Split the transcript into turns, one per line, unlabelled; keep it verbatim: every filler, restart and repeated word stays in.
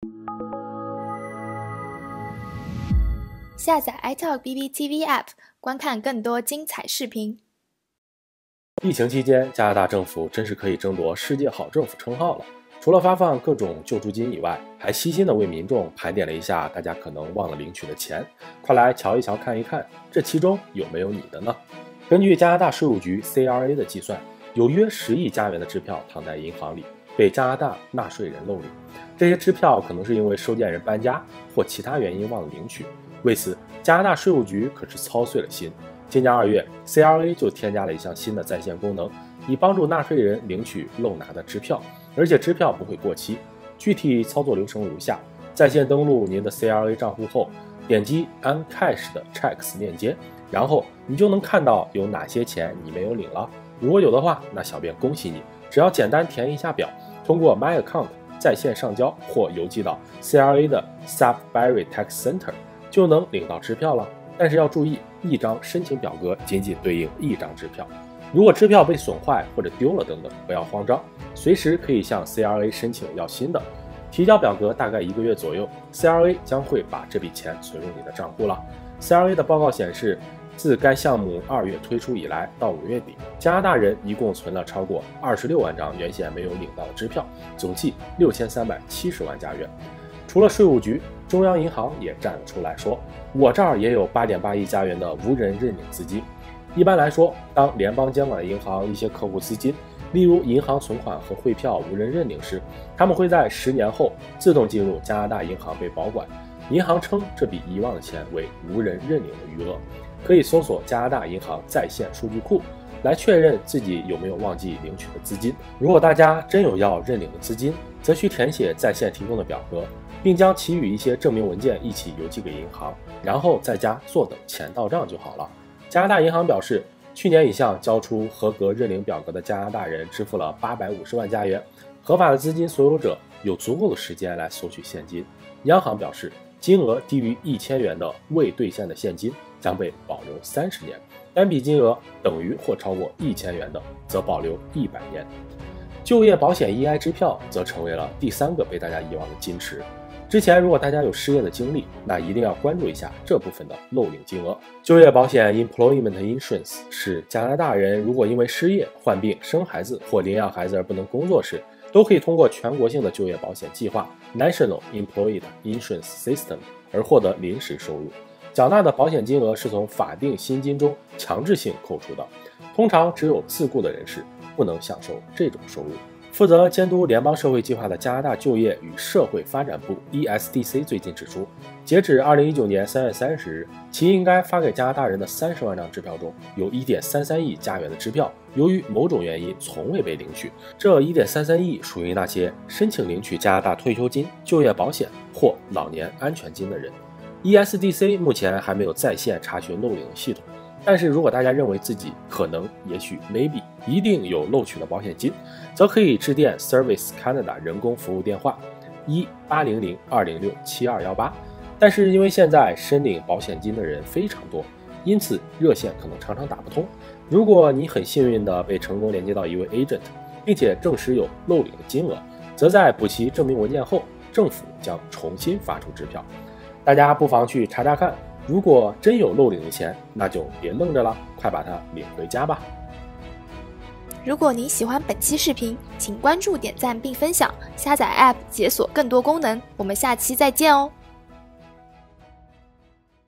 下载 iTalk B B T V App， 观看更多精彩视频。
疫情期间，加拿大政府真是可以争夺世界好政府称号了。除了发放各种救助金以外，还悉心地为民众盘点了一下大家可能忘了领取的钱。快来瞧一瞧看一看，这其中有没有你的呢？根据加拿大税务局 C R A 的计算，有约十亿加元的支票躺在银行里，被加拿大纳税人漏领。这些支票可能是因为收件人搬家或其他原因忘了领取。为此，加拿大税务局可是操碎了心。今年二月 ，C R A 就添加了一项新的在线功能，以帮助纳税人领取漏拿的支票，而且支票不会过期。具体操作流程如下：在线登录您的 C R A 账户后，点击 Uncash 的 Checks 链接，然后你就能看到有哪些钱你没有领了。如果有的话，那小编恭喜你，只要简单填一下表，通过 My Account 在线上交或邮寄到 C R A 的 Sudbury Tax Center， 就能领到支票了。但是要注意，一张申请表格仅仅对应一张支票，如果支票被损坏或者丢了等等，不要慌张，随时可以向 C R A 申请要新的。提交表格大概一个月左右 ，C R A 将会把这笔钱存入你的账户了。C R A 的报告显示，自该项目二月推出以来到五月底，加拿大人一共存了超过二十六万张原先没有领到的支票，总计六千三百七十万加元。除了税务局，中央银行也站了出来说，我这儿也有 八点八亿加元的无人认领资金。一般来说，当联邦监管银行一些客户资金，例如银行存款和汇票无人认领时，他们会在十年后自动进入加拿大银行被保管。银行称这笔遗忘的钱为无人认领的余额，可以搜索加拿大银行在线数据库来确认自己有没有忘记领取的资金。如果大家真有要认领的资金，则需填写在线提供的表格，并将其余一些证明文件一起邮寄给银行，然后在家坐等钱到账就好了。加拿大银行表示，去年已向交出合格认领表格的加拿大人支付了八百五十万加元，合法的资金所有者有足够的时间来索取现金。央行表示，金额低于一千元的未兑现的现金将被保留三十年，单笔金额等于或超过一千元的则保留一百年。就业保险 E I 支票则成为了第三个被大家遗忘的金池。之前如果大家有失业的经历，那一定要关注一下这部分的漏领金额。就业保险 Employment Insurance 是加拿大人如果因为失业、患病、生孩子或领养孩子而不能工作时，都可以通过全国性的就业保险计划 National Employed Insurance System 而获得临时收入。缴纳的保险金额是从法定薪金中强制性扣除的，通常只有自雇的人士不能享受这种收入。负责监督联邦社会计划的加拿大就业与社会发展部 E S D C 最近指出，截止二零一九年三月三十日，其应该发给加拿大人的三十万张支票中，有 一点三三亿加元的支票由于某种原因从未被领取。这 一点三三亿属于那些申请领取加拿大退休金、就业保险或老年安全金的人。E S D C 目前还没有在线查询漏领的系统，但是如果大家认为自己可能、也许、maybe 一定有漏取的保险金，则可以致电 Service Canada 人工服务电话一八零零二零六七二一八。但是因为现在申领保险金的人非常多，因此热线可能常常打不通。如果你很幸运地被成功连接到一位 agent， 并且证实有漏领的金额，则在补齐证明文件后，政府将重新发出支票。大家不妨去查查看，如果真有漏领的钱，那就别愣着了，快把它领回家吧。
如果您喜欢本期视频，请关注、点赞并分享，下载 App 解锁更多功能。我们下期再见哦。